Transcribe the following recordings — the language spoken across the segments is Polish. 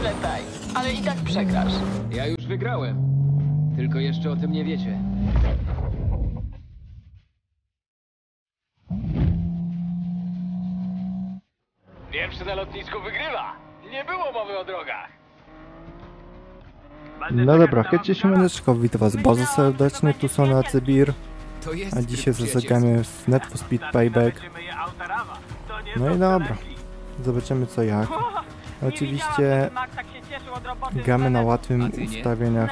Pamiętaj, ale i tak przegrasz. Ja już wygrałem. Tylko jeszcze o tym nie wiecie. Pierwszy na lotnisku wygrywa. Nie było mowy o drogach. No dobra, hejcie siemaneczko, witam was bardzo serdecznie, tu są na Cybir, a dzisiaj zagramy w Need for Speed Payback. No i dobra, zobaczymy co jak. Oczywiście gramy na łatwym ustawieniach,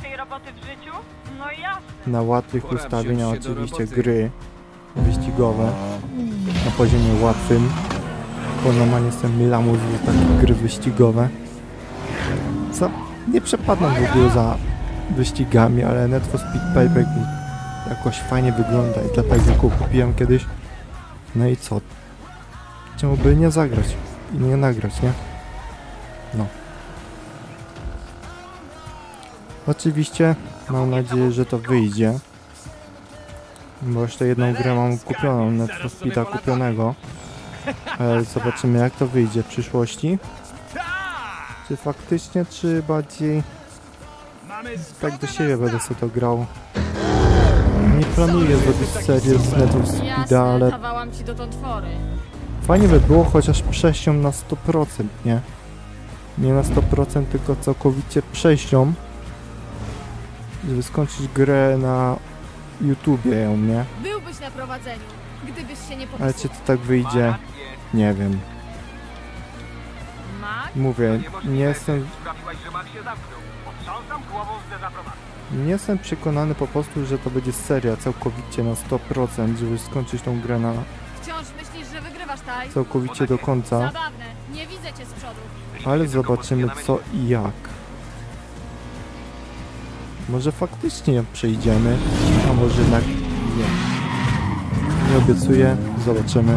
na łatwych ustawieniach oczywiście gry wyścigowe, na poziomie łatwym. Bo normalnie jestem lamus za takie gry wyścigowe. Co? Nie przepadam w ogóle za wyścigami, ale Need for Speed Payback jakoś fajnie wygląda i dlatego go kupiłem kiedyś. No i co? Czemu by nie zagrać i nie nagrać, nie? No. Oczywiście mam nadzieję, że to wyjdzie. Bo jeszcze jedną grę mam kupioną, Need for Speeda kupionego. Ale zobaczymy jak to wyjdzie w przyszłości. Czy faktycznie, czy bardziej tak do siebie będę sobie to grał. Nie planuję zrobić serię z Need for Speeda, ale fajnie by było chociaż przejść ją na 100%, nie? Nie na 100%, tylko całkowicie przejść ją. Żeby skończyć grę na YouTubie ją, nie? Byłbyś na prowadzeniu, gdybyś się nie popisał. Ale czy to tak wyjdzie? Nie wiem. Mówię, nie jestem przekonany po prostu, że to będzie seria całkowicie na 100%, żeby skończyć tą grę na Wciąż myślisz, że wygrywasz, Taj? całkowicie do końca. Zabawne, nie widzę cię z przodu. Ale zobaczymy co i jak. Może faktycznie przejdziemy, a może jednak nie. Nie obiecuję, zobaczymy.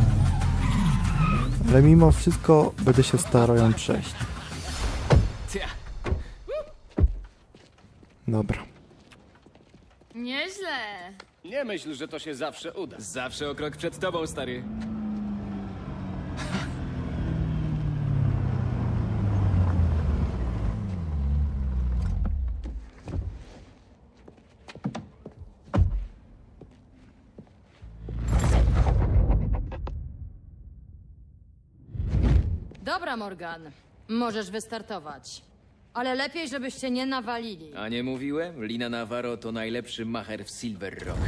Ale mimo wszystko będę się starał ją przejść. Dobra. Nieźle. Nie myśl, że to się zawsze uda. Zawsze o krok przed tobą, stary. Dobra, Morgan. Możesz wystartować. Ale lepiej, żebyście nie nawalili. A nie mówiłem? Lina Navarro to najlepszy macher w Silver Rock.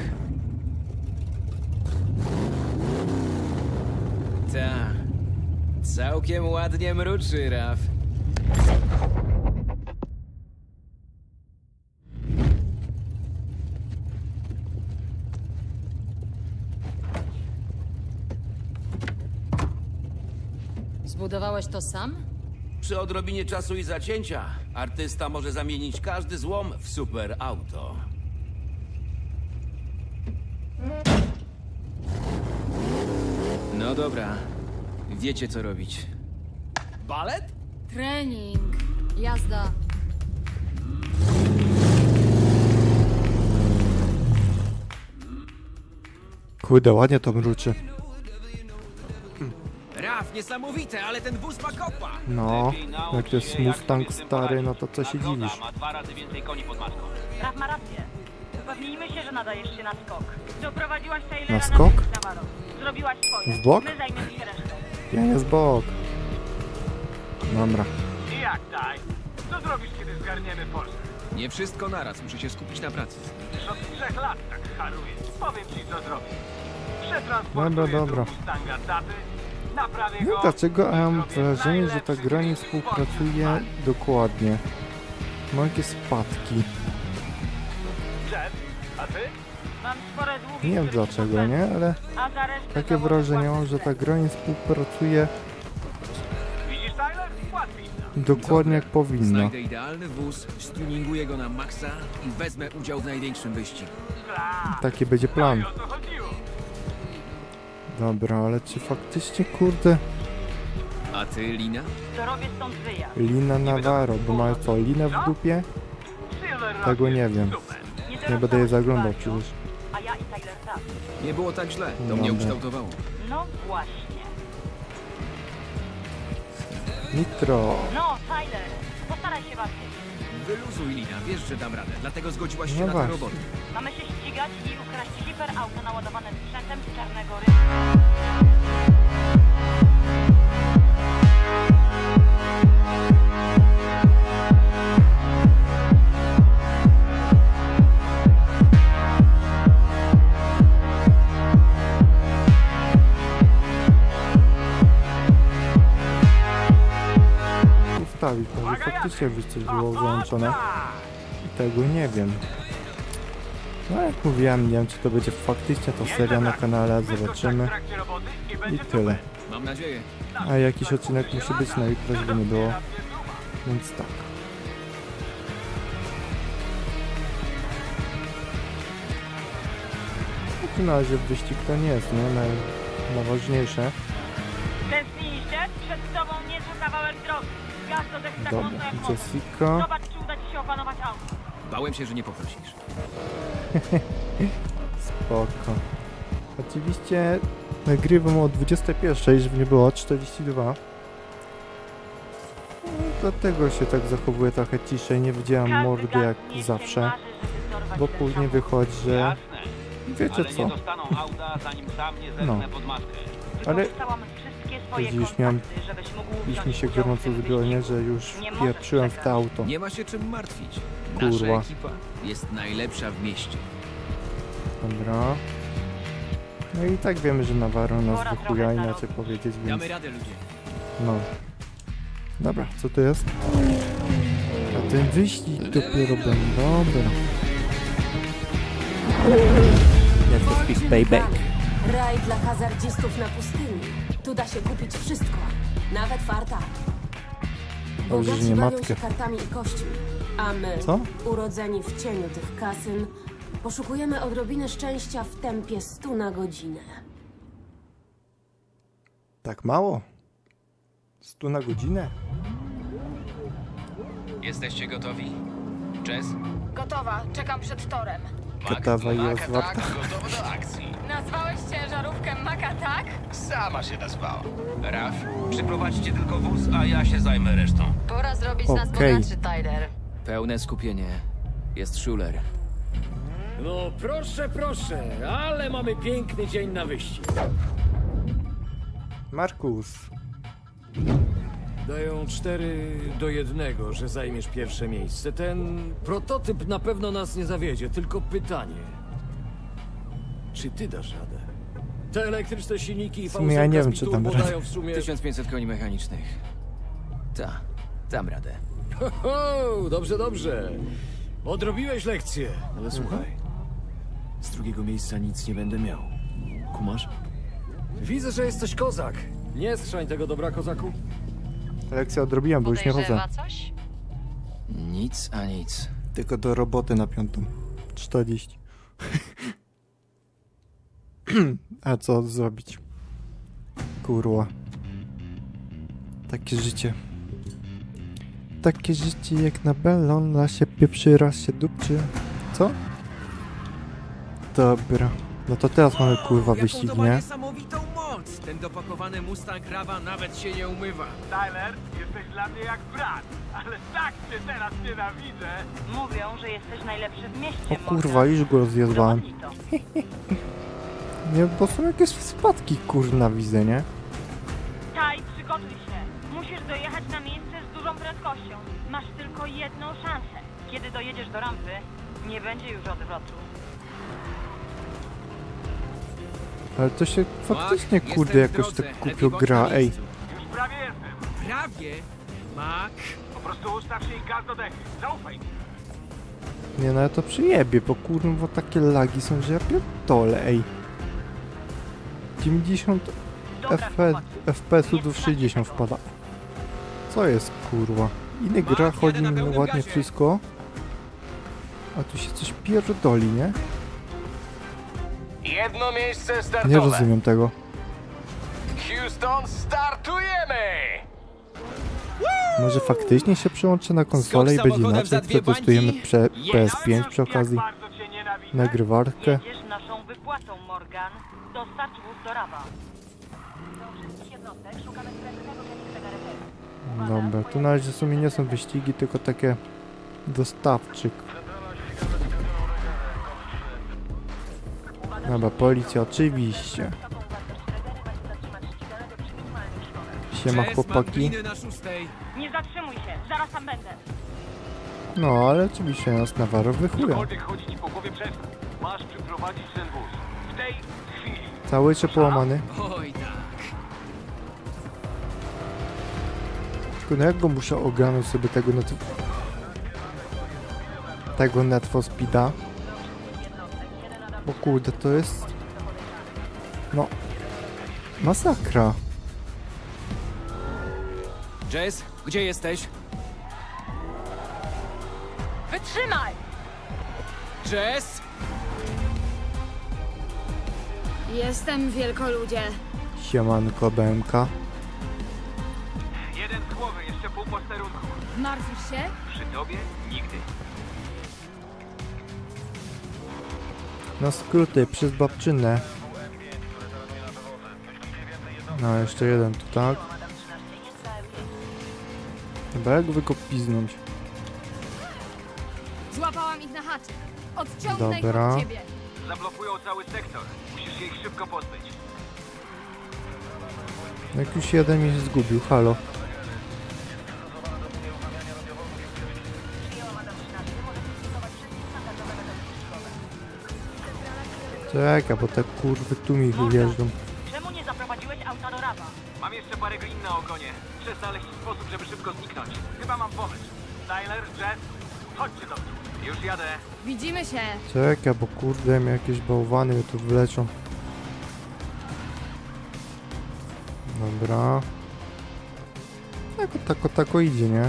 Ta. Całkiem ładnie mruczy, Raf. Zbudowałeś to sam? Przy odrobinie czasu i zacięcia, artysta może zamienić każdy złom w super auto. No dobra. Wiecie co robić. Balet? Trening. Jazda. Kurde, ładnie to mruczy. Raf, niesamowite, ale ten wóz ma kopa! No, jak to jest Mustang stary, no to co się dziwisz? Ma 2 razy więcej koni pod maską. Raf ma rację. Upewnijmy się, że nadajesz się na skok. Doprowadziłaś Taylora Na skok? Navarro. Zrobiłaś swoje. W bok? My zajmiemy się resztą. Ja nie z bok. Dobra. I jak, Taj? Co zrobisz, kiedy zgarniemy Polskę? Nie wszystko naraz, muszę się skupić na pracy. Już od 3 lat tak haruję. Powiem ci, co zrobić. Dobra, Przetransportuję dobra. tu Mustanga taty, naprawię No go... dlaczego ja mam zrobię wrażenie, że ta najlepszy gra nie wyścig współpracuje Polski. dokładnie. Ma jakieś spadki. Jet, a ty? Mam spore długi. Nie wiem które dlaczego, ci nie? Ale A za resztę takie zawołam wrażenie mam, że własny ta gra nie współpracuje Widzisz, Tyler? Łatwiej. dokładnie jak powinna. Znajdę idealny wóz, stuninguję go na maksa i wezmę udział w największym wyścigu. Taki będzie plan. O to chodziło. Dobra, ale czy faktycznie, kurde, A ty, Lina? To robię stąd wyjazd. Lina Navarro, bo ma co, linę w dupie? Silver Rock Tego nie jest wiem. super. Nie będę je zaglądał przecież. A ja i Tyler tak. Nie było tak źle, to Dobra. mnie ukształtowało. No właśnie. Nitro. No, Tyler. Staraj się bardziej. Wyluzuj, Lina, wiesz, że dam radę, dlatego zgodziłaś się No na tę właśnie. robotę. Mamy się ścigać i ukraść hiperauto naładowane sprzętem z czarnego rynku. Ustawić, może faktycznie coś było załączone. I tego nie wiem. No jak mówiłem, nie wiem czy to będzie faktycznie ta seria na kanale, zobaczymy. W trakcie roboty i I będzie tyle. Mam nadzieję. A jakiś odcinek musi być na jutro, żeby nie było. Więc tak. W na razie wyścig to nie jest, nie? Najważniejsze. Tęskniliście? Przed tobą niezły kawałek drogi. Gaz do dech tak mocno Dobra, jak możesz. Jessica. Zobacz, czy uda ci się opanować auto. Bałem się, że nie poprosisz. Spoko. Oczywiście nagrywam o 21, żeby nie było 42. No, dlatego się tak zachowuję trochę ciszej, nie widziałem Każdy mordy gaz jak nie zawsze, marzy, żeby dorwać bo ten później samochód. wychodzi, że Jasne. wiecie Ale nie co, dostaną auta, zanim sam nie zerknę No. pod maskę. ale Wykorzystałam wszystkie swoje już miałem- kontakty, żebyś mógł już wziąć mi się udział w gorąco tym zrobiło, nie, wyścigu. że już Nie możesz wpieprzyłem w to przegrać. auto. Nie ma się czym martwić. Kurwa. Nasza ekipa jest najlepsza w mieście. Dobra. No i tak wiemy, że Navarro nas Pora wychuja, trochę inaczej powiedzieć, więc Damy radę, ludzie. no. Dobra, co to jest? A ten wyścig dopiero będzie, dobra. Let's go speak payback. Raj dla hazardzistów na pustyni. Tu da się kupić wszystko, nawet farta. Dobrze, że Bogaci nie bawią matkę. się kartami i kośćmi, a my, Co? urodzeni w cieniu tych kasyn, poszukujemy odrobiny szczęścia w tempie 100 na godzinę. Tak mało? 100 na godzinę? Jesteście gotowi? Jess? Gotowa, czekam przed torem. Katawa i rozwarta. Gotowy do akcji. Nazwałeś ciężarówkę Maka, tak? Sama się nazwała. Raf, przyprowadźcie tylko wóz, a ja się zajmę resztą. Pora zrobić nas Okej. bogatszy, Tyler. Pełne skupienie. Jest Schuler. No proszę, proszę, ale mamy piękny dzień na wyścig. Markus. Dają 4-1, że zajmiesz pierwsze miejsce. Ten prototyp na pewno nas nie zawiedzie, tylko pytanie. Czy ty dasz radę? Te elektryczne silniki i W sumie ja nie wiem, czy dam turbo radę. dają w sumie... 1500 koni mechanicznych. Dam radę. Ho, dobrze, dobrze. Odrobiłeś lekcję, ale słuchaj. Z drugiego miejsca nic nie będę miał. Kumasz? Widzę, że jesteś kozak. Nie strzań tego dobra, kozaku. Lekcję odrobiłem, bo już nie chodzę. Podejrzewa coś? Nic a nic. Tylko do roboty na 5:40. A co zrobić? Kurwa. Takie życie. Takie życie jak na belon, raz się pieprzy, raz się dupczy. Co? Dobra. No to teraz mamy kurwa Jaką wyścig, to ma nie? niesamowitą moc! Ten dopakowany Mustang Rawa nawet się nie umywa. Tyler, jesteś dla mnie jak brat, ale tak cię teraz nienawidzę. Mówią, że jesteś najlepszy w mieście. O kurwa, już go rozjebałem. Udowodnij to. Nie, bo są jakieś spadki kurna widzę, nie? Taj, przygotuj się. Musisz dojechać na miejsce z dużą prędkością. Masz tylko jedną szansę. Kiedy dojedziesz do rampy, nie będzie już odwrotu. Ale to się faktycznie Mac, kurde jestem w jakoś drodze. tak Lepiej kupio bądź gra, na ej. miejscu. Już prawie jestem. Prawie! Mac! Po prostu ustaw się i gaz do dechy. Zaufaj mi. Nie no ja to przyjebie, bo kurwa takie lagi są, że ja pierdolę, ej. 90 Dobra, chłopak. FPS-u do 60 wpada. Co jest kurwa? Inny Mac, gra jadę chodzi na pełnym ładnie gazie. wszystko. A tu się coś pierdoli, nie? Jedno miejsce Nie startowe. rozumiem tego. Houston, startujemy! Może faktycznie się przełączę na konsolę i Skok będzie samochodem inaczej, za dwie przetestujemy bańki? PS5 przy okazji. Jak bardzo cię nienawidzę. Nagrywarkę. Jedziesz naszą wypłatą, Morgan. Dostarcz wóz do Rawa. Do wszystkich jednostek szukamy srebrnego Kenningsego reperu. Dobra, tu na razie w sumie nie są wyścigi, tylko takie dostawczyk. Dobra, policja oczywiście. Siema Jess, mam chłopaki. gliny na 6. Nie zatrzymuj się, zaraz tam będę. No, ale oczywiście nas Navarro wychuja. Cokolwiek chodzi ci po głowie, przestań. Masz przyprowadzić ten wóz. W tej chwili. Cały czy połamany? Oj tak. Tylko no jak go muszę ogarnąć sobie tego Need for Speeda? Bo kurde, to jest... No... Masakra. Jess, gdzie jesteś? Wytrzymaj! Jess! Jestem wielkoludzie. Siemanko BMK. Jeden z głowy, jeszcze pół posterunku. Martwisz się? Przy tobie nigdy. Na skróty, przez babczynę. No, jeszcze jeden tu, tak? Chyba jak wy go piznąć? Złapałam ich na haczyk. Odciągnę ich Dobra. od ciebie. Zablokują cały sektor. Musisz się ich szybko pozbyć. Jak już jeden mi się zgubił, halo. Czekaj, bo te kurwy tu mi wyjeżdżą. Czemu nie zaprowadziłeś auta do Rawa? Mam jeszcze parę glin na ogonie. Muszę znaleźć sposób, żeby szybko zniknąć. Chyba mam pomysł. Tyler, Jess, chodźcie do mnie. Już jadę. Widzimy się. Czekaj, bo kurde mi jakieś bałwany tu wleczą. Dobra. Tako idzie, nie?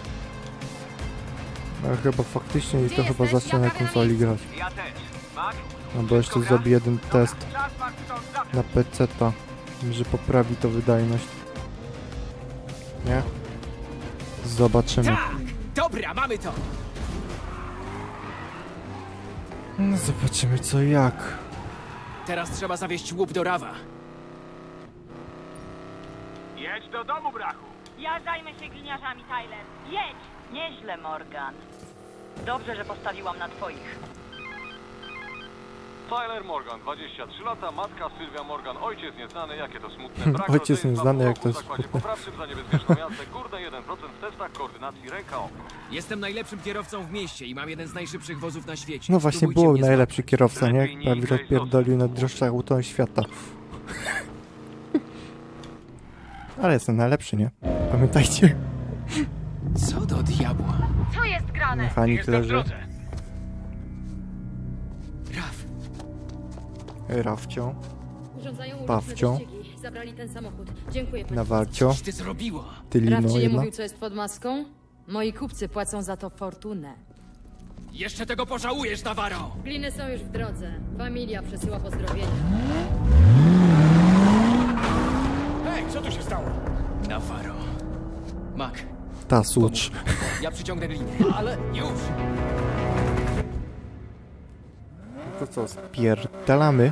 Ale chyba faktycznie i to Gdzie chyba jesteś? zacznę na Jaka konsoli grać. Ja też. Mac? No bo jeszcze zrobię jeden test Czas, Mac, stąd zawsze. na PC-ta, że poprawi to wydajność. Nie? Zobaczymy. Tak! Dobra, mamy to! No zobaczymy co i jak. Teraz trzeba zawieźć łup do Rawa. Jedź do domu, brachu. Ja zajmę się gliniarzami, Tyler. Jedź! Nieźle, Morgan. Dobrze, że postawiłam na twoich. Tyler Morgan, 23 lata, matka Sylwia Morgan, ojciec nieznany, jakie to smutne. Brak Ojciec rodzeństwa nieznany, pół jak roku to w jest zakładzie smutne. poprawczym za niebezpieczną jazdę, górne 1% w testach koordynacji ręka-oko. Jestem najlepszym kierowcą w mieście i mam jeden z najszybszych wozów na świecie. No właśnie Spróbujcie był mnie najlepszy kierowca, nie? Lepiej nie Prawie igraj rozpierdolił najdroższe auto świata. Ale jestem najlepszy, nie? Pamiętajcie. złapać. Co do diabła? Co jest grane? Mechanik leży. Raf, Rafcio. Urządzają Pawcio. uliczne wyścigi. Zabrali ten samochód. Dziękuję pani. Nawarcio. coś ty zrobiła? Tylino Raf ci nie jedna. mówił, co jest pod maską? Moi kupcy płacą za to fortunę. Jeszcze tego pożałujesz, Navarro! Gliny są już w drodze. Familia przesyła pozdrowienia. Hej, co tu się stało? Navarro. Mac, Ta sucz. ja przyciągnę gliny. Ale już! To co, spierdalamy?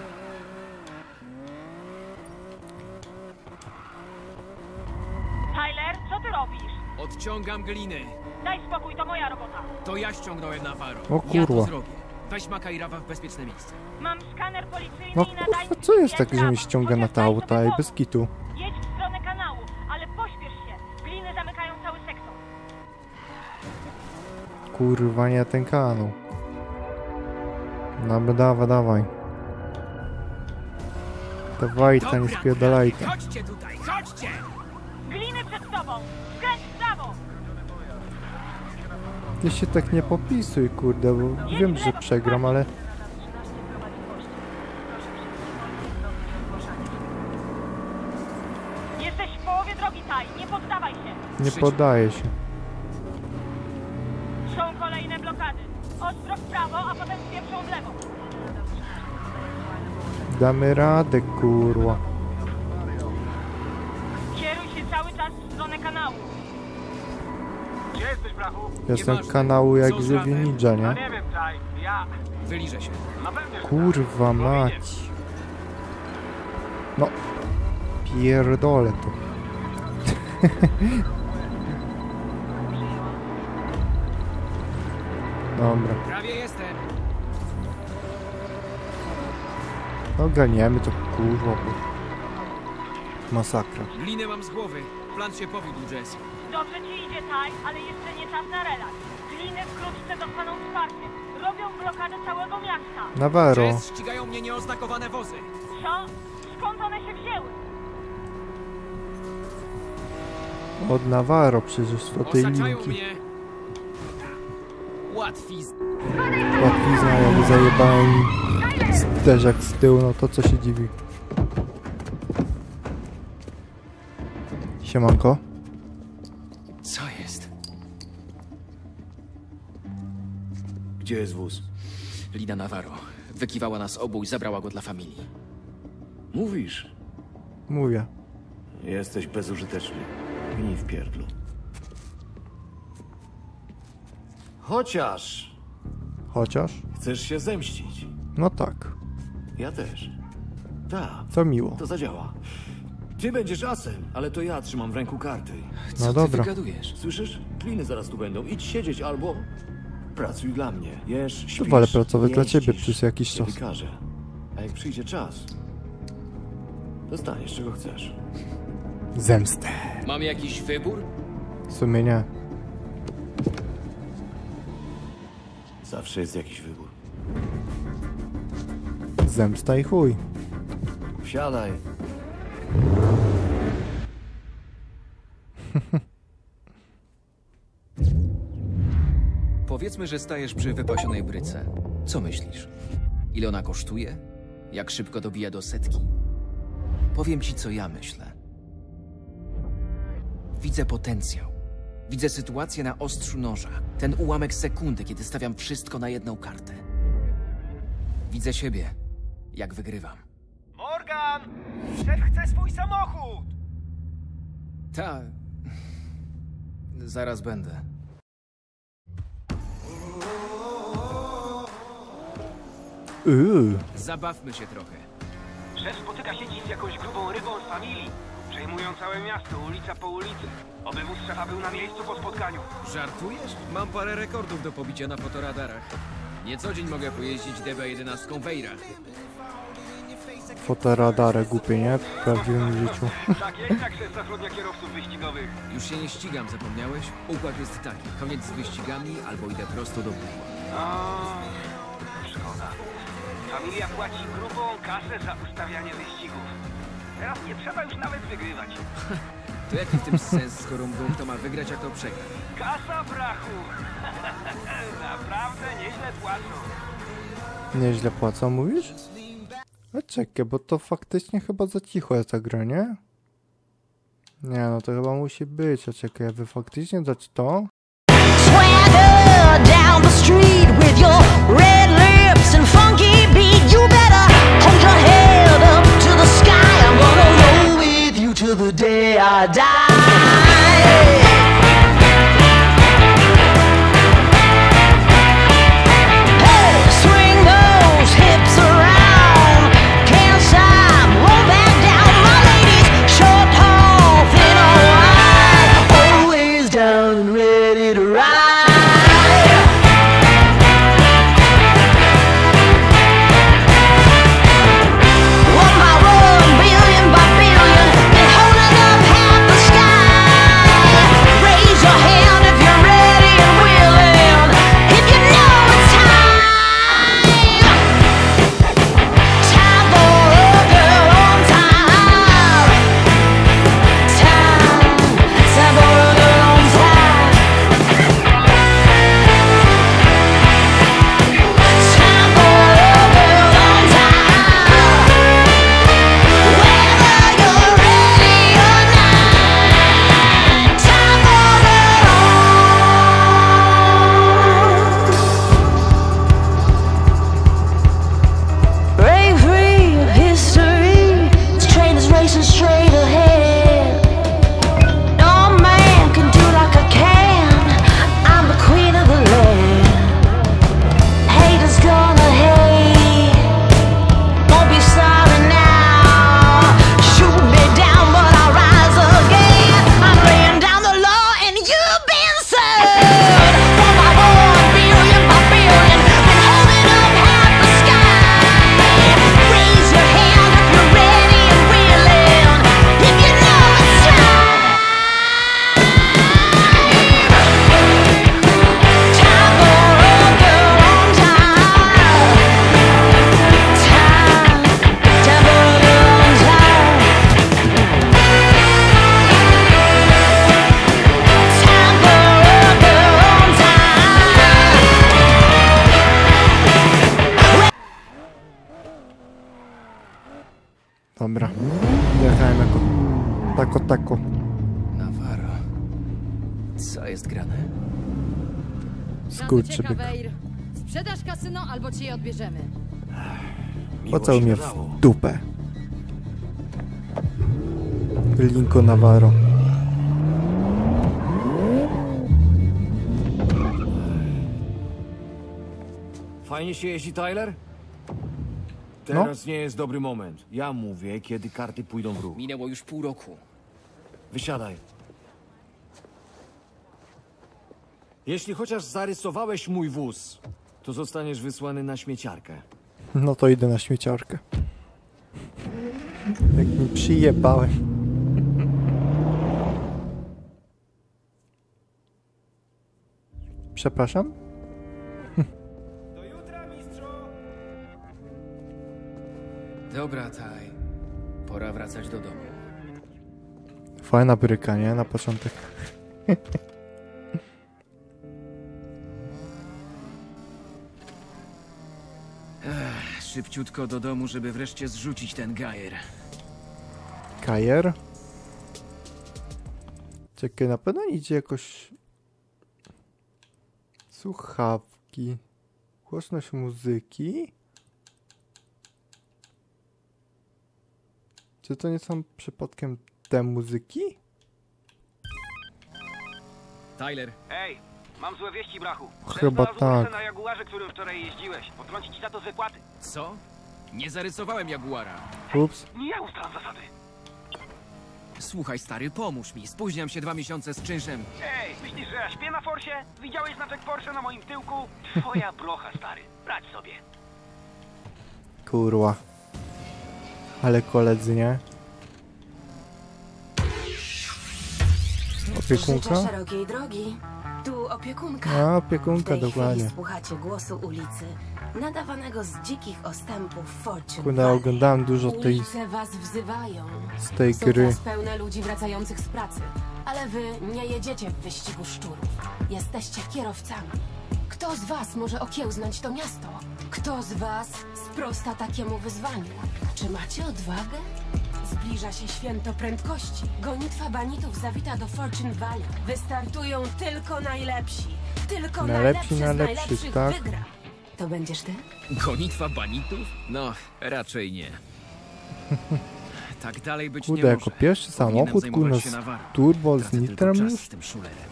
Tyler, co ty robisz? Odciągam gliny. Daj spokój, to moja robota. To ja ściągnąłem Navarro. O Ja to kurwa. zrobię. Weź Maca i Rawa w bezpieczne miejsce. Mam skaner policyjny No i nadajnik. kurwa, co jest tak, że Jedź mi prawo. ściąga na te Chociaż daj auta sobie i pomóc. bez kitu? Jedź w stronę kanału, ale pośpiesz się. Gliny zamykają cały sektor. Kurwa, nie ten kanał. Dobra, dawaj. Dawaj, ta nie spierdalaj. Chodźcie tutaj, chodźcie! Gliny przed tobą. Skręć w prawo. Ty się tak nie popisuj, kurde, bo wiem, że przegram, ale... Jesteś w połowie drogi, Ty. Nie poddawaj się. Nie poddaję się. Są kolejne blokady. Ostro w prawo, a potem spieprzą w lewo. Damy radę, kurwa. Kieruj się cały czas w stronę kanału. Gdzie jesteś, brachu? Jestem Nieważne. kanału jak Co z żywi Rafem? ninja, No nie? nie wiem, Ty. Ja... Wyliżę się. Na pewno, że Kurwa tak. mać. No. Pierdolę to. Dobra. Prawie jestem. Ogarniemy to, kurwa, bo... Masakra. Linę mam z głowy. Plan się powiódł, Jess. Dobrze ci idzie, Taj, ale jeszcze nie czas na relaks. Gliny wkrótce dostaną wsparcie. Robią blokadę całego miasta. Navarro. Jess, ścigają mnie nieoznakowane wozy. Co? Skąd one się wzięły? Od Navarro przecież to tej Osaczają linki. mnie. Łatwizn. Łatwizna, ja mu zajebałem zderzak z tyłu, no to co się dziwi. Siemanko. Co jest? Gdzie jest wóz? Lina Navarro. Wykiwała nas obu i zabrała go dla familii. Mówisz? Mówię. Jesteś bezużyteczny. Gnij w pierdlu. Chociaż Chociaż? chcesz się zemścić. No tak. Ja też. Tak, To miło. to zadziała. Ty będziesz asem, ale to ja trzymam w ręku karty. Co No ty dobra. wygadujesz? Słyszysz? Kliny zaraz tu będą. Idź siedzieć albo pracuj dla mnie. Jesz, śpisz, wolę pracować dla ciebie jeździsz. przez jakiś Ja czas. wykażę. A jak przyjdzie czas, dostaniesz czego chcesz. Zemstę. Mam jakiś wybór? W sumie nie. Zawsze jest jakiś wybór. Zemsta i chuj. Wsiadaj. Powiedzmy, że stajesz przy wypasionej bryce. Co myślisz? Ile ona kosztuje? Jak szybko dobija do setki? Powiem ci, co ja myślę. Widzę potencjał. Widzę sytuację na ostrzu noża. Ten ułamek sekundy, kiedy stawiam wszystko na jedną kartę. Widzę siebie, jak wygrywam. Morgan! Szef chce swój samochód! Tak. Zaraz będę. Zabawmy się trochę. Szef spotyka się dziś z jakąś grubą rybą z familii. Przejmują całe miasto, ulica po ulicy. Oby wóz szefa był na miejscu po spotkaniu. Żartujesz? Mam parę rekordów do pobicia na fotoradarach. Nie co dzień mogę pojeździć DB11 Wejra. Fotoradary głupie, nie? W prawdziwym życiu. Tak jest, jak szef zatrudnia kierowców wyścigowych. Już się nie ścigam, zapomniałeś? Układ jest taki. Koniec z wyścigami, albo idę prosto do pudła. O, szkoda. Familia płaci grubą kasę za ustawianie wyścigów. Teraz nie trzeba już nawet wygrywać. To jaki w tym sens, skoro mówią, kto ma wygrać, a kto przegra? Kasa brachu! Naprawdę nieźle płacą. Nieźle płacą, mówisz? A czekaj, bo to faktycznie chyba za cicho jest ta gra, nie? Nie, no to chyba musi być. A czekaj, wy faktycznie dać to? Swagger down the street with your red lips and funky beat. You better hold your head up to the sky. I'm gonna roll with you till the day I die. Hey, swing those hips around. Can't stop, roll back down. My ladies, short, tall, thin or wide, always down and ready to ride. Dobra. Jechałem jako tako. Navarro. Co jest grane? Skurczybyk. Sprzedasz kasyno, albo ci je odbierzemy. Pocałuj mnie w dupę. Linko Navarro. Fajnie się jeździ, Tyler? Teraz nie jest dobry moment. Ja mówię, kiedy karty pójdą w ruch. Minęło już pół roku. Wysiadaj. Jeśli chociaż zarysowałeś mój wóz, to zostaniesz wysłany na śmieciarkę. No to idę na śmieciarkę. Jak mi przyjebałem. Przepraszam? Do jutra, mistrzu! Dobra, Taj. Pora wracać do domu. Fajna bryka, nie? Na początek. Szybciutko do domu, żeby wreszcie zrzucić ten gajer. Kajer? Czekaj, na pewno idzie jakoś... Słuchawki. Głośność muzyki. Czy to nie są przypadkiem te muzyki? Tyler. Ej, mam złe wieści, brachu. Chyba tak. Na Jaguarze, którym wczoraj jeździłeś. Potrącić ci za to z wypłaty. Co? Nie zarysowałem Jaguara. Ups. Nie ja ustalam zasady. Słuchaj, stary, pomóż mi. Spóźniam się 2 miesiące z czynszem. Ej, myślisz, że ja śpię na Forsie? Widziałeś znaczek Porsche na moim tyłku? Twoja brocha, stary. Radź sobie. Kurwa. Ale koledzy, nie? Opiekunka? Życzę szerokiej drogi. Tu opiekunka. A, opiekunka, w tej dokładnie. chwili słuchacie głosu ulicy, nadawanego z dzikich ostępów Fortune Kurde, Valley. oglądałem dużo tej... Ulice was wzywają. z tej Są gry. teraz pełne ludzi wracających z pracy, ale wy nie jedziecie w wyścigu szczurów. Jesteście kierowcami. Kto z was może okiełznać to miasto? Kto z was sprosta takiemu wyzwaniu? Czy macie odwagę? Zbliża się święto prędkości. Gonitwa banitów zawita do Fortune Valley. Wystartują tylko najlepsi. Tylko najlepszy z najlepszych tak? wygra. To będziesz ty? Gonitwa banitów? No, raczej nie. Tak dalej być Kurde, nie jako może. pierwszy Powinienem samochód, zajmować kurna, się z Navarro. turbo, z Tracę tylko nitrem czas już? z tym szulerem.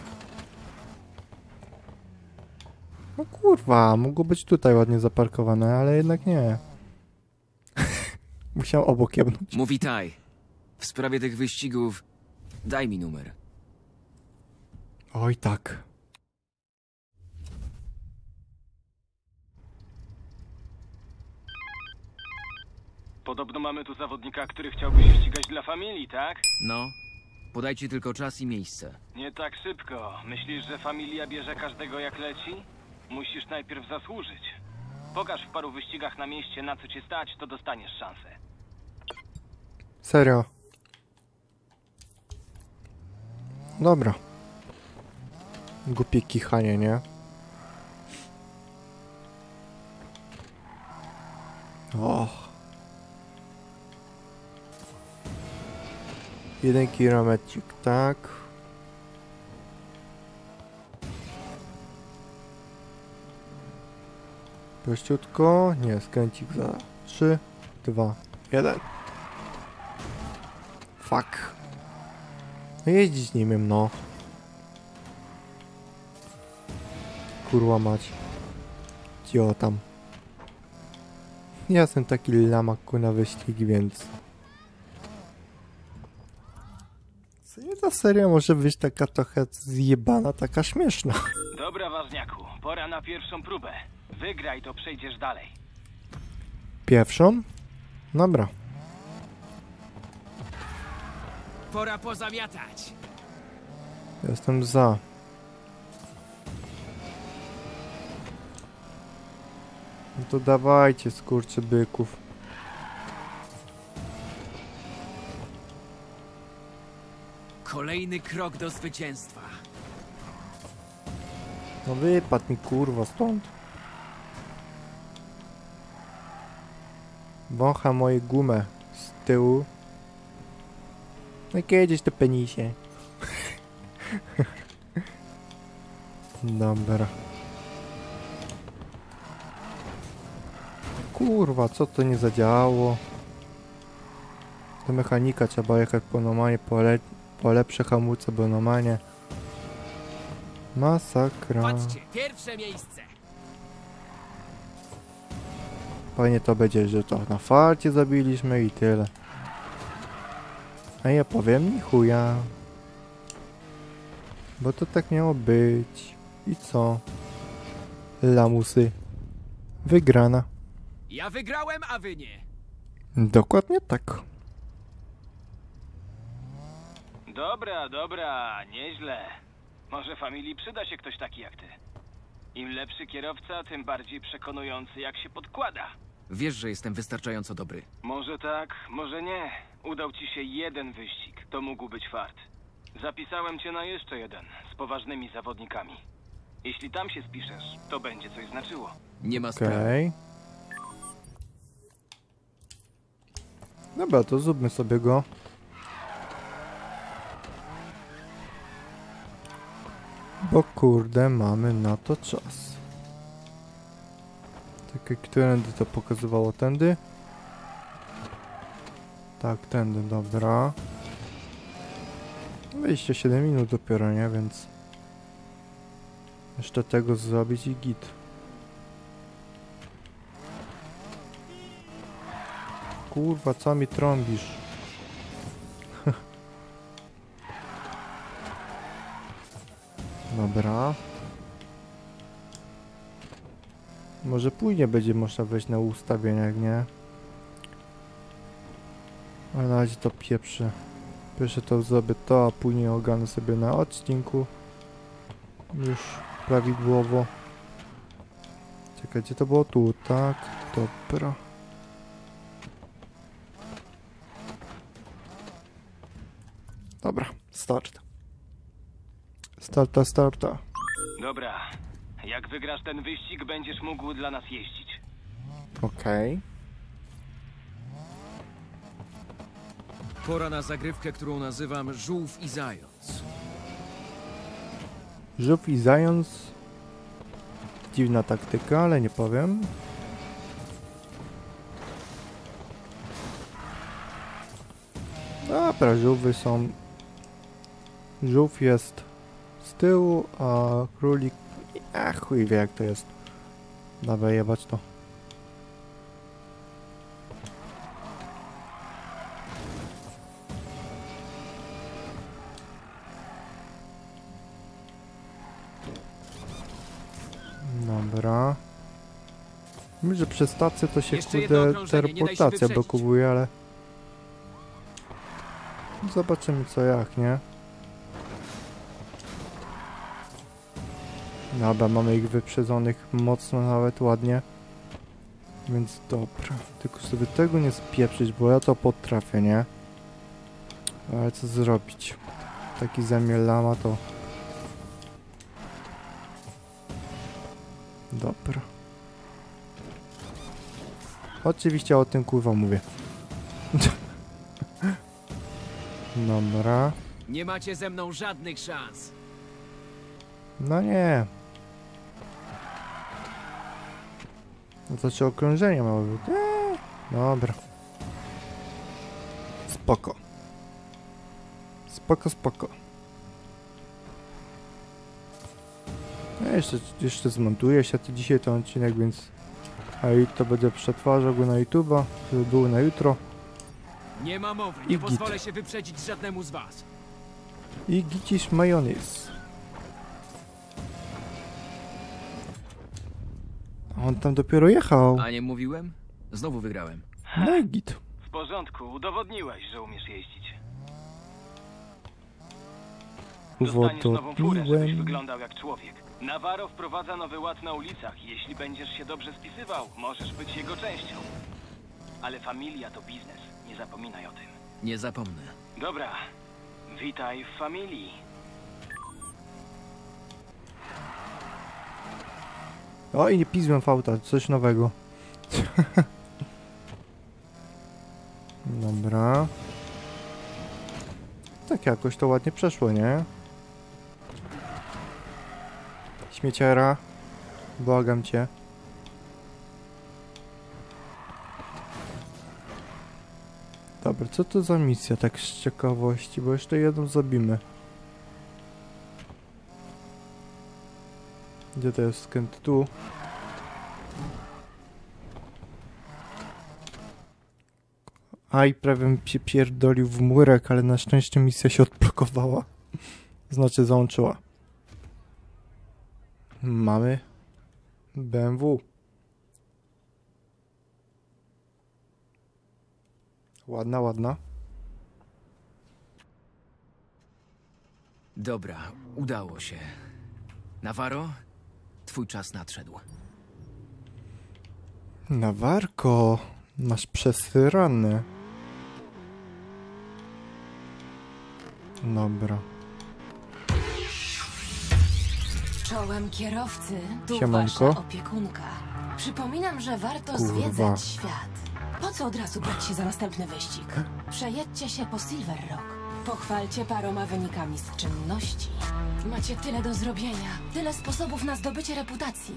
No kurwa, mogło być tutaj ładnie zaparkowane, ale jednak nie. Musiałem obok jebnąć. Mówi Taj. W sprawie tych wyścigów daj mi numer. Oj tak. Podobno mamy tu zawodnika, który chciałby się ścigać dla familii, tak? No, podajcie tylko czas i miejsce. Nie tak szybko. Myślisz, że familia bierze każdego jak leci? Musisz najpierw zasłużyć. Pokaż w paru wyścigach na mieście, na co cię stać, to dostaniesz szansę. Serio. Dobra. Głupie kichanie, nie? Och. 1 kilometrzik, tak. Prościutko. Nie, skręcik za 3, 2, 1. Fuck. No jeździć nie wiem, no. Kurwa mać. Cio tam. Ja jestem taki lamak na wyścigi, więc... Co nie, ta seria może być taka trochę zjebana, taka śmieszna. Dobra, ważniaku. Pora na pierwszą próbę. Wygraj, to przejdziesz dalej. Pierwszą? Dobra. Pora pozamiatać. Jestem za. No to dawajcie, skurczybyków. Kolejny krok do zwycięstwa. No wypadł mi kurwa stąd. Wącha moje gumę. z tyłu. No kiedyś to penisie. Dobra. Kurwa, co to nie zadziałało? Do mechanika trzeba jechać po normalnie, po lepsze hamulce, bo normalnie... Masakra. Patrzcie, pierwsze miejsce. Fajnie to będzie, że to na farcie zabiliśmy i tyle. A ja powiem ni chuja. Bo to tak miało być. I co? Lamusy. Wygrana. Ja wygrałem, a wy nie. Dokładnie tak. Dobra, dobra, nieźle. Może familii przyda się ktoś taki jak ty. Im lepszy kierowca, tym bardziej przekonujący, jak się podkłada. Wiesz, że jestem wystarczająco dobry. Może tak, może nie. Udał ci się jeden wyścig. To mógł być fart. Zapisałem cię na jeszcze jeden, z poważnymi zawodnikami. Jeśli tam się spiszesz, to będzie coś znaczyło. Nie ma sprawy. Okej. Dobra, to zróbmy sobie go. Bo kurde, mamy na to czas. Tak, którędy to pokazywało? Tędy? Tak, tędy, dobra. 27 minut dopiero, nie? Więc... jeszcze tego zrobić i git. Kurwa, co mi trąbisz? Dobra. Może później będzie można wejść na ustawieniach, nie? Ale na razie to pieprzę. Pierwsze to zrobię to, a później ogarnę sobie na odcinku. Już prawidłowo. Czekaj, gdzie to było? Tu, tak. Dobra. Dobra, start. Starta. Dobra. Jak wygrasz ten wyścig, będziesz mógł dla nas jeździć. Okej. Pora na zagrywkę, którą nazywam Żółw i Zając. Żółw i zając. Dziwna taktyka, ale nie powiem. Dobra, żółwy są... żółw jest z tyłu, a królik... chuj wie jak to jest. Dawaj jebać to. Dobra. Myślę, że przez stację to się Jeszcze jedno kurde okrążenie, nie daj się teleportacja wyprzedzić. blokuje, ale... zobaczymy co jak, nie? Dobra, mamy ich wyprzedzonych mocno, nawet ładnie. Więc dobra. Tylko sobie tego nie spieprzyć, bo ja to potrafię, nie? Ale co zrobić? Taki zamiar lama to... dobra. Oczywiście o tym kurwa mówię. Dobra. Nie macie ze mną żadnych szans. No nie. No to czy okrążenie mało być? Dobra. Spoko. Spoko. No jeszcze zmontuję się dzisiaj ten odcinek, więc... a i to będę przetwarzał go na YouTube'a, żeby było na jutro. Nie ma mowy, I nie git. pozwolę się wyprzedzić żadnemu z was. I gicisz majonez. On tam dopiero jechał. A nie mówiłem? Znowu wygrałem. No i git. W porządku, udowodniłeś, że umiesz jeździć. Dostaniesz nową furę, żebyś Udowodniłem. wyglądał jak człowiek. Navarro wprowadza nowy ład na ulicach. Jeśli będziesz się dobrze spisywał, możesz być jego częścią. Ale familia to biznes. Nie zapominaj o tym. Nie zapomnę. Dobra. Witaj w familii. O i nie pizłem fauta, coś nowego. Dobra. Tak jakoś to ładnie przeszło, nie? Śmieciara. Błagam cię. Dobra, co to za misja, tak z ciekawości, bo jeszcze jedną zrobimy. Gdzie to jest skąd tu? Aj, prawie mi się pierdolił w murek, ale na szczęście misja się odblokowała. Znaczy załączyła. Mamy BMW. Ładna, ładna. Dobra, udało się. Navarro, twój czas nadszedł. Navarro, masz przesyrane. Dobra. Czołem kierowcy, tu Siemanko. wasza opiekunka. Przypominam, że warto Kurwa. zwiedzać świat. Po co od razu brać się za następny wyścig? Przejedźcie się po Silver Rock. Pochwalcie paroma wynikami z czynności. Macie tyle do zrobienia, tyle sposobów na zdobycie reputacji.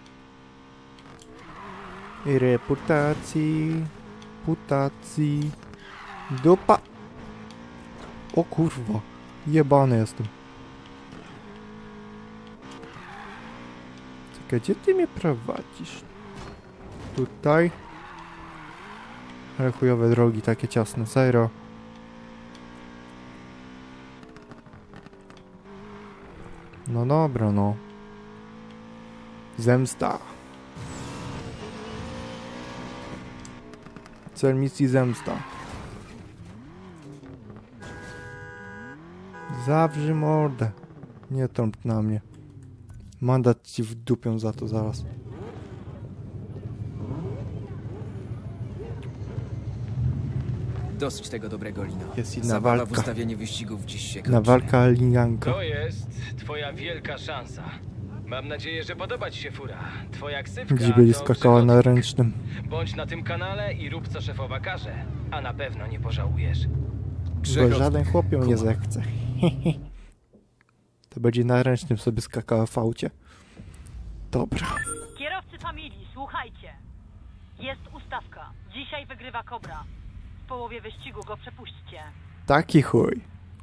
I reputacji. Putacji. Dupa. O kurwa. Jebany jestem. Czekaj, gdzie ty mnie prowadzisz? Tutaj. Ale chujowe drogi, takie ciasne, serio. No dobra, no. Zemsta. Cel misji zemsta. Zawrzyj mordę. Nie trąb na mnie. Mandat ci wdupią za to zaraz. Dosyć tego dobrego, Lino. Jest inna Zabawa walka. w ustawienie wyścigów dziś się kończy. Na walka linianka. To jest twoja wielka szansa. Mam nadzieję, że podoba ci się fura. Twoja ksywka Gdzie będzie to skakała na ręcznym. Bądź na tym kanale i rób co szefowa każe, a na pewno nie pożałujesz. Bo żaden chłop ją nie zechce. To będzie na ręcznym sobie skakała w aucie. Dobra. Kierowcy familii, słuchajcie. Jest ustawka. Dzisiaj wygrywa Kobra. W połowie wyścigu go przepuśćcie. Taki chuj.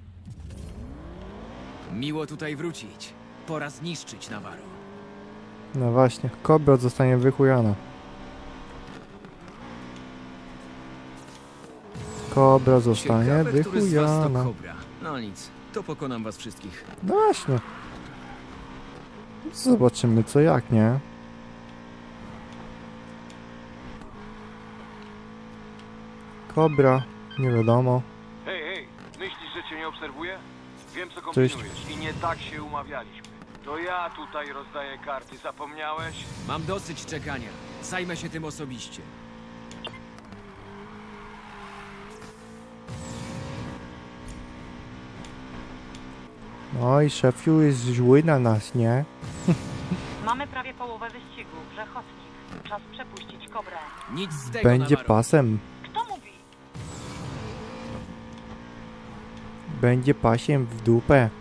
Miło tutaj wrócić. Pora zniszczyć Navarro. No właśnie, Kobra zostanie wychujana. Kobra zostanie Ciekawe, który z was to wychujana. Kobra. No nic, to pokonam was wszystkich. No właśnie. Zobaczymy co jak, nie? Kobra, nie wiadomo. Hej, hej, myślisz, że cię nie obserwuję? Wiem, co Cześć. kombinujesz i nie tak się umawialiśmy. To ja tutaj rozdaję karty, zapomniałeś? Mam dosyć czekania. Zajmę się tym osobiście. No i szefiu jest zły na nas, nie? Mamy prawie połowę wyścigu. Grzechotnik. Czas przepuścić Kobrę. Nic z tego, Będzie Navarro. pasem. Kto mówi? Będzie pasiem w dupę.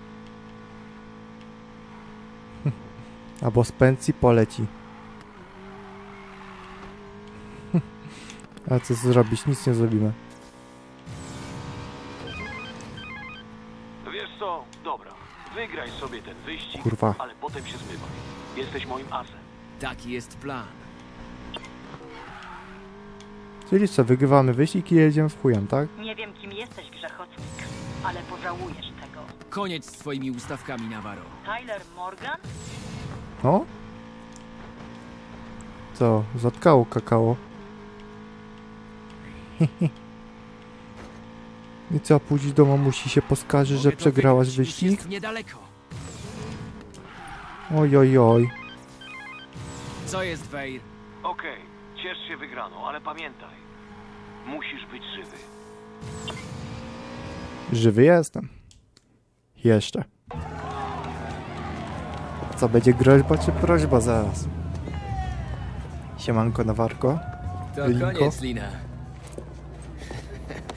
Albo z pensji poleci. A co zrobić? Nic nie zrobimy. Wiesz co? Dobra, wygraj sobie ten wyścig, Kurwa. ale potem się zmywaj. Jesteś moim asem. Taki jest plan. Czyli co, wygrywamy wyścig i jedziemy w chujem, tak? Nie wiem, kim jesteś, Grzechotnik, ale pożałujesz tego. Koniec z twoimi ustawkami, Navarro. Tyler Morgan? No? Co? Zatkało kakao. I co, pójdziesz do mamusi się poskarżysz, że Mogę to przegrałaś wygrać, wyścig? Jest niedaleko. Oj, oj, oj. Co jest, Weir? Okej, ciesz się wygraną, ale pamiętaj. Musisz być żywy. Żywy jestem. Jeszcze. Co, będzie groźba czy prośba zaraz? Siemanko, Navarro. To Linko. koniec, Lina.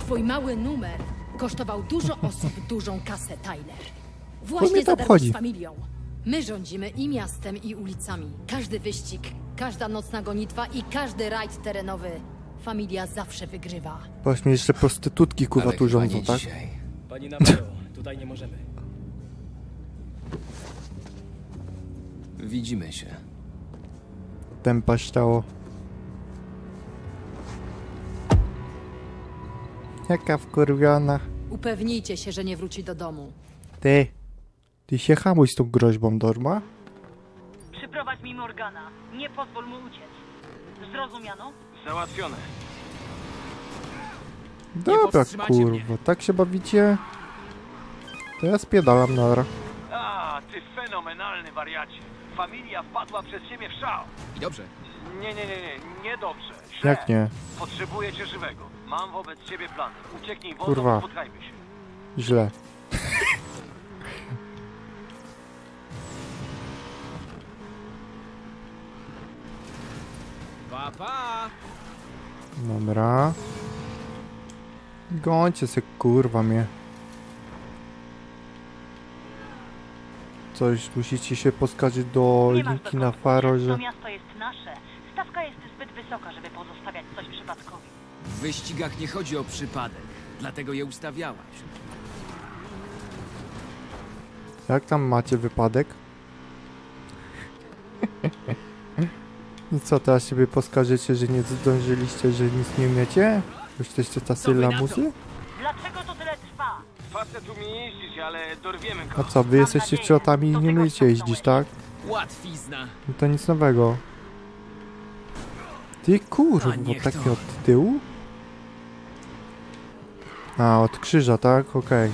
Twój mały numer kosztował dużo osób dużą kasę, Tyler. mnie Właśnie to zadarłeś obchodzi? z familią. My rządzimy i miastem, i ulicami. Każdy wyścig, każda nocna gonitwa i każdy rajd terenowy. Familia zawsze wygrywa. Właśnie jeszcze prostytutki kurwa Ale tu chyba rządzą, nie tak? dzisiaj. Pani Navarro, tutaj nie możemy. Widzimy się. Tempa ściało. Jaka wkurwiona. Upewnijcie się, że nie wróci do domu. Ty się hamuj z tą groźbą, Dorma. Przyprowadź mi Morgana. Nie pozwól mu uciec. Zrozumiano? Załatwione. Dobra, powstrzymacie mnie. kurwa, tak się bawicie? To ja spiedalam na ra. A, ty fenomenalny wariacie. Familia wpadła przez ciebie w szał. I dobrze. Nie dobrze. Źle. Jak nie? Potrzebuję cię żywego. Mam wobec ciebie plany. Ucieknij wolno, Kurwa. spotkajmy się. Źle. Pa, pa! Dobra. Gońcie se kurwa mnie. Coś musicie się poskarżyć do Nie masz linki dokąd na Faro, uciec. że... To miasto jest nasze. Stawka jest zbyt wysoka, żeby pozostawiać coś przypadkowi. W wyścigach nie chodzi o przypadek. Dlatego je ustawiałaś. Jak tam macie wypadek? I co, teraz siebie poskarżycie, że nie zdążyliście, że nic nie umiecie? Jesteście tacy lamusy? Dlaczego to tyle trwa? Facet umie jeździć, ale dorwiemy A go. co, wy jesteście ciotami i nie umiecie jeździć, tak? Łatwizna. No to nic nowego. Ty kurwa, A niech takie to. od tyłu? A, od krzyża, tak? Okej.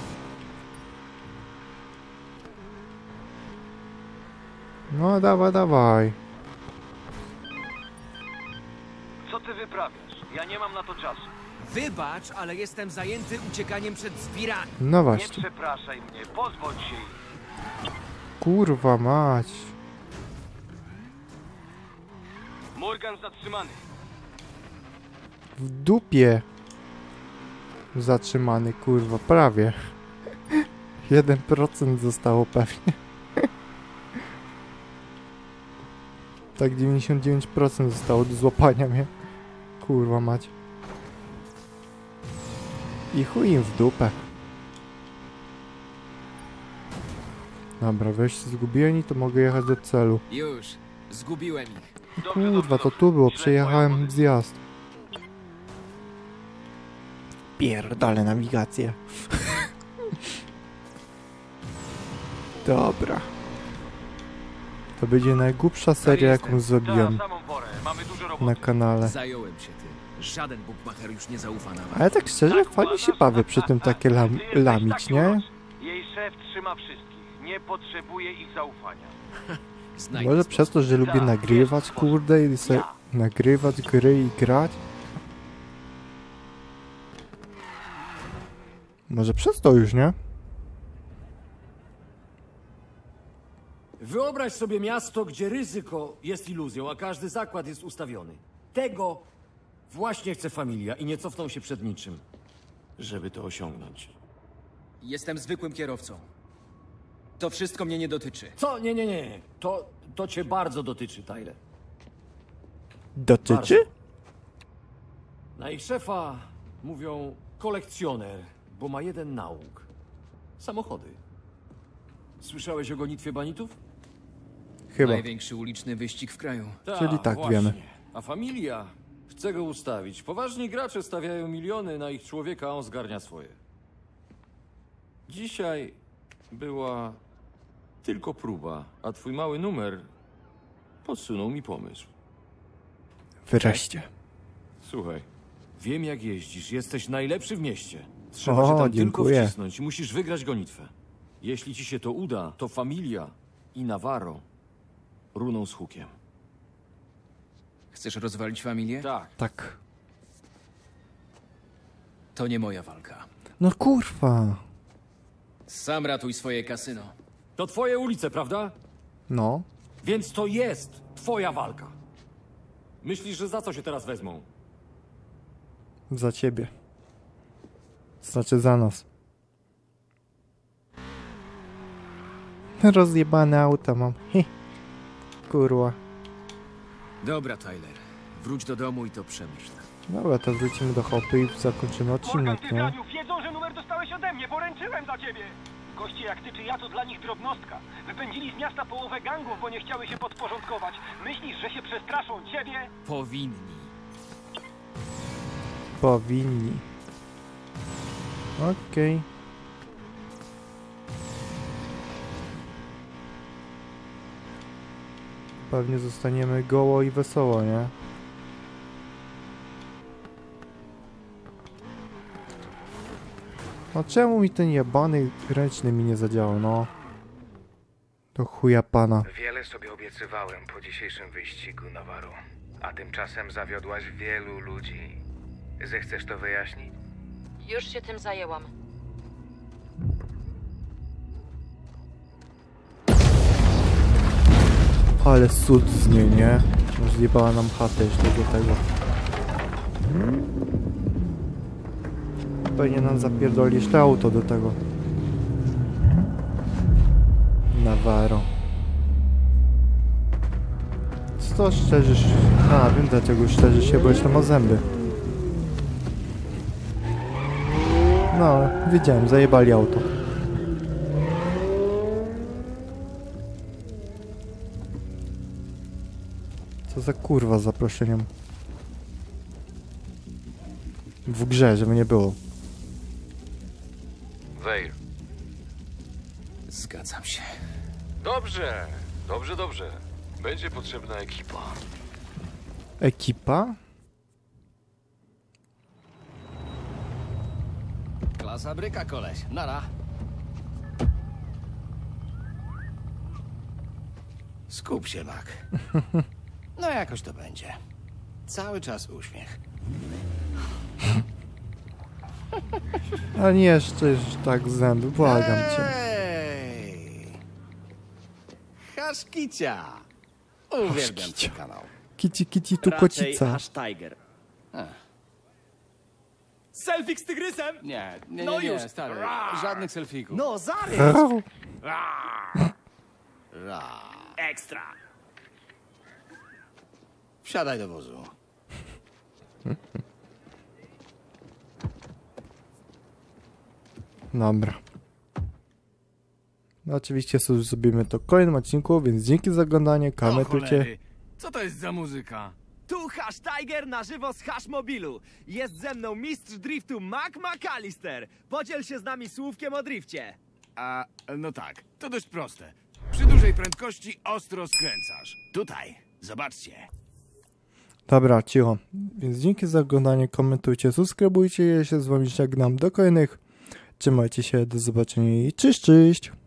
No, dawaj, dawaj. Co ty wyprawiasz? Ja nie mam na to czasu. Wybacz, ale jestem zajęty uciekaniem przed zbirami. No Nie właśnie. przepraszaj mnie, pozbądź się ich. Kurwa mać. Morgan zatrzymany. W dupie. Zatrzymany, kurwa, prawie. 1% zostało pewnie. Tak 99% zostało do złapania mnie. Kurwa mać. I chuj im w dupę. Dobra, weź się zgubieni, to mogę jechać do celu. Już. Zgubiłem ich. Kurwa, to tu było, przejechałem zjazd. Pierdolę nawigację. Dobra. To będzie najgłupsza seria, jaką zrobiłem na kanale. Zająłem się tym. Żaden bookmacher już nie zaufa nam. Ale tak szczerze, fajnie się bawię przy tym takie lamić, nie? Jej szef trzyma wszystkich. Nie potrzebuje ich zaufania. Może przez to, że lubię nagrywać, kurde, i sobie nagrywać gry i grać? Może przez to już, nie? Wyobraź sobie miasto, gdzie ryzyko jest iluzją, a każdy zakład jest ustawiony. Tego właśnie chce familia i nie cofną się przed niczym, żeby to osiągnąć. Jestem zwykłym kierowcą. To wszystko mnie nie dotyczy. Co? Nie. To cię bardzo dotyczy, Tyler. Dotyczy? Bardzo. Na ich szefa mówią kolekcjoner, bo ma jeden nauk. Samochody. Słyszałeś o gonitwie banitów? Chyba. Największy uliczny wyścig w kraju. Czyli tak, właśnie. wiemy. A familia chce go ustawić. Poważni gracze stawiają miliony na ich człowieka, a on zgarnia swoje. Dzisiaj była tylko próba, a twój mały numer podsunął mi pomysł. Wreszcie. Słuchaj, wiem jak jeździsz, jesteś najlepszy w mieście. Trzeba O, cię tam dziękuję. tylko wcisnąć, musisz wygrać gonitwę. Jeśli ci się to uda, to familia i Navarro runą z hukiem. Chcesz rozwalić familię? Tak. Tak. To nie moja walka. No kurwa. Sam ratuj swoje kasyno. To twoje ulice, prawda? No. Więc to jest twoja walka. Myślisz, że za co się teraz wezmą? Za ciebie. Znaczy za nas. Rozjebane auta mam. Kurwa. Dobra, Tyler. Wróć do domu i to przemyśl. Dobra, to wrócimy do chopy i zakończymy odcinek, nie? Wiedzą, że numer dostałeś ode mnie, poręczyłem za ciebie. Goście jak ty czy ja to dla nich drobnostka. Wypędzili z miasta połowę gangów, bo nie chciały się podporządkować. Myślisz, że się przestraszą ciebie? Powinni. Powinni. Okej. Pewnie zostaniemy goło i wesoło, nie? No czemu mi ten jebany ręczny mi nie zadziałał, no? To chuja pana. Wiele sobie obiecywałem po dzisiejszym wyścigu, Navarro. A tymczasem zawiodłaś wielu ludzi. Zechcesz to wyjaśnić? Już się tym zajęłam. Ale cud z niej, nie? Zjebała nam chatę jeszcze do tego. Pewnie nam zapierdoli jeszcze auto do tego. Navarro. Co szczerzysz? A, wiem dlaczego szczerzysz się, bo jeszcze ma zęby. No, wiedziałem, zajebali auto. Co za kurwa z zaproszeniem. W grze, żeby nie było. Weir. Zgadzam się. Dobrze, dobrze, dobrze. Będzie potrzebna ekipa. Ekipa? Klasa bryka, koleś. Nara. Skup się, Mac. No jakoś to będzie. Cały czas uśmiech. A nie jeszcze tak zęby, błagam cię. Ej! Haszkicia! Uwielbiam ten kanał. Kici, kici, tu kocica. Tiger. Selfie z tygrysem? Nie, No nie, już. stary. Żadnych selfików. No, zarys! Ekstra! Wsiadaj do wozu. Dobra. No oczywiście zrobimy to w kolejnym odcinku, więc dzięki za oglądanie, komentujcie. Co to jest za muzyka? Tu Tiger na żywo z Mobilu. Jest ze mną mistrz driftu Mac McAllister. Podziel się z nami słówkiem o drifcie. A, no tak, to dość proste. Przy dużej prędkości ostro skręcasz. Tutaj, zobaczcie. Dobra, cicho. Więc dzięki za oglądanie, komentujcie, subskrybujcie. Ja się z wami żegnam do kolejnych. Trzymajcie się, do zobaczenia i cześć, cześć!